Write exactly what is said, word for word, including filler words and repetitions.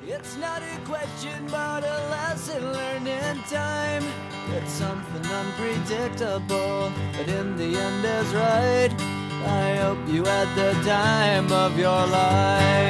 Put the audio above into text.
It's not a question, but a lesson learned in time. It's something unpredictable, but in the end is right. I hope you had the time of your life.